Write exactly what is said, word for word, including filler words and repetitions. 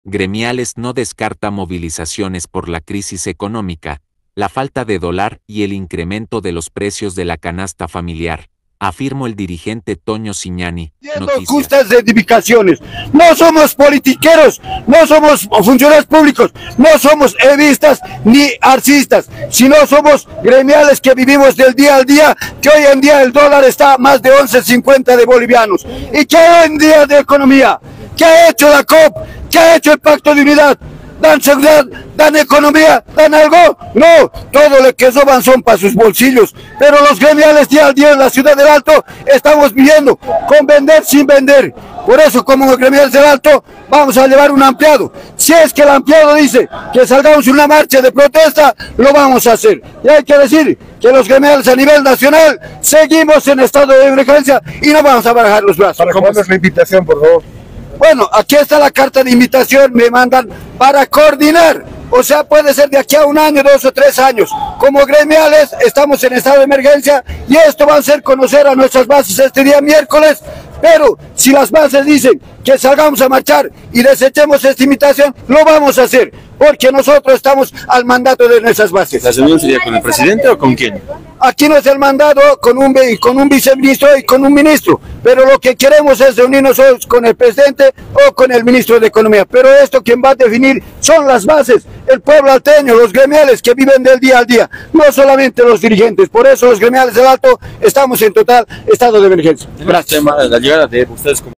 Gremiales no descarta movilizaciones por la crisis económica, la falta de dólar y el incremento de los precios de la canasta familiar, afirmó el dirigente Toño Cignani. Justas edificaciones. No somos politiqueros, no somos funcionarios públicos, no somos evistas ni arcistas, sino somos gremiales que vivimos del día al día, que hoy en día el dólar está a más de once cincuenta de bolivianos. ¿Y qué hoy en día de economía? ¿Qué ha hecho la C O P? ¿Qué ha hecho el Pacto de Unidad? ¿Dan seguridad? ¿Dan economía? ¿Dan algo? No, todo lo que roban son para sus bolsillos. Pero los gremiales día al día en la ciudad del Alto estamos viviendo con vender sin vender. Por eso, como gremiales del Alto, vamos a llevar un ampliado. Si es que el ampliado dice que salgamos en una marcha de protesta, lo vamos a hacer. Y hay que decir que los gremiales a nivel nacional seguimos en estado de emergencia y no vamos a barajar los brazos. ¿Para cuándo es la invitación, por favor? Bueno, aquí está la carta de invitación, me mandan para coordinar, o sea, puede ser de aquí a un año, dos o tres años. Como gremiales estamos en estado de emergencia y esto va a hacer conocer a nuestras bases este día miércoles, pero si las bases dicen que salgamos a marchar y desechemos esta invitación, lo vamos a hacer, porque nosotros estamos al mandato de nuestras bases. ¿La reunión sería con el presidente o con quién? Aquí no es el mandado con un, con un viceministro y con un ministro, pero lo que queremos es reunirnos hoy con el presidente o con el ministro de Economía. Pero esto quien va a definir son las bases, el pueblo alteño, los gremiales que viven del día al día, no solamente los dirigentes. Por eso los gremiales del Alto estamos en total estado de emergencia. Gracias. La llegada de ustedes como